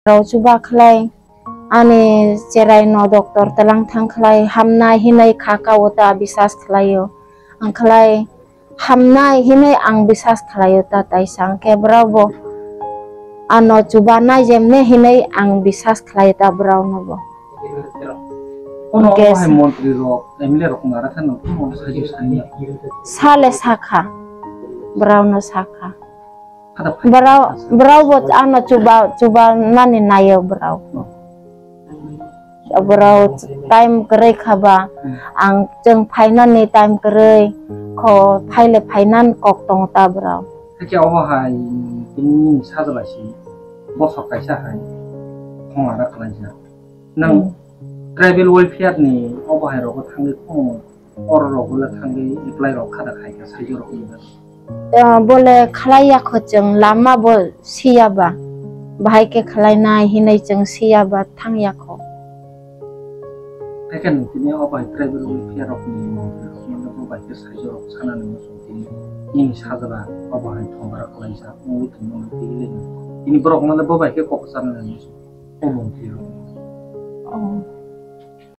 Coba kelai ane cerai no doktor telang thang kelai hamnai hinai kakak wota bisas kelayo ang kelai hamnai hinai ang bisas kelayo ta tai sang ke bravo ano coba na jemne hinai ang bisas kelayo ta bravo no bo Oke menteri ro emile ro kumara kan no mo saji sani sale saka bravo no saka kada bravo ano coba nani nayo bravo bravo time kerai khaba ang jeng phainan ni time kerai ko phaile phainan kok tong ta bravo kake awa hai tin sadala si bosok kaisa hai khongara kalaja nang tribal welfare ni awa hai ro ko thangi khong or ro ko la thangi apply ro khada khai ka saji ro ko boleh khalaya ko jeng lama bo siaba bahai ke khalai nai hinai jeng siaba thang ya ko kan tini apa tribal welfare of ni mo ko ba ke saji ro sana ni so tini ini sadala apa hai thongara kalaja mo tu mo ti ini borok na bo ba ke ko sana ni so mo ti ro